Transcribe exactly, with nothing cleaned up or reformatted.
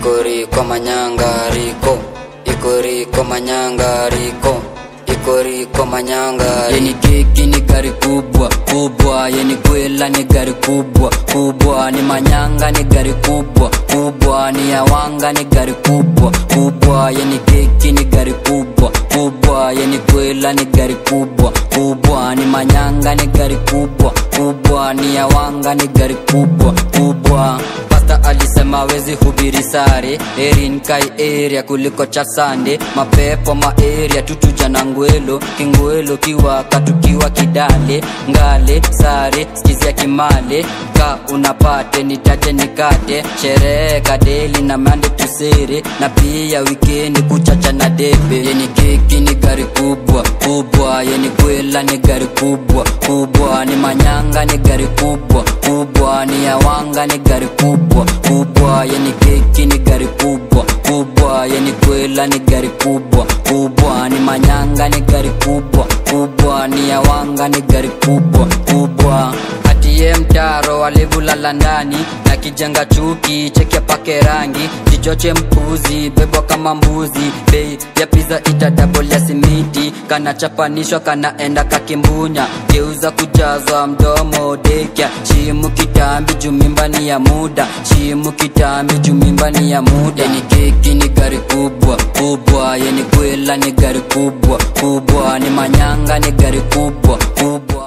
ikori kwa manyanga riko, ikori kwa manyanga riko, ikori kwa manyanga. Yeni keki ni gari kubwa kubwa, yeni kwela ni gari kubwa kubwa, ni manyanga ni gari kubwa kubwa, ni yawanga ni gari kubwa kubwa. Yeni keki ni gari kubwa kubwa, yeni kwela ni gari kubwa kubwa, ni manyanga ni gari kubwa kubwa, ni yawanga ni gari kubwa kubwa. Pasta alisema wezi hubiri sare, erin kai area kuliko chasande, mapepo ma area tutuja na ngwelo, kingwelo kiwaka tukiwa kidale, ngale sare skizia kimale, ka unapate nitate nikate, sherehe kadeli na mande tusere, na pia weekend kuchacha na debe. Yeni keki ni gari kubwa kubwa, yeni kwela ni gari kubwa kubwa, ni manyanga ni gari kubwa kubwa, ni yawanga ni gari kubwa kubwa. Yeni keki ni gari kubwa kubwa, yeni kwela ni gari kubwa kubwa, ni manyanga ni gari kubwa kubwa, ni yawanga ni gari kubwa kubwa. Atiye mtaro walivulala ndani na kijenga chuki, cheke pake rangi, jichoche mpuzi bebwa kama mbuzi. Bei ya pizza ita double ya simiti, kana chapanishwa kana enda kakimbunya, geuza kujazwa mdomo dekya. Shimu kitambi jumimbani ya muda, shimu kitambi jumimbani ya muda. Yeni keki ni gari kubwa kubwa, yeni kwela ni gari kubwa kubwa, ni manyanga ni gari kubwa kubwa.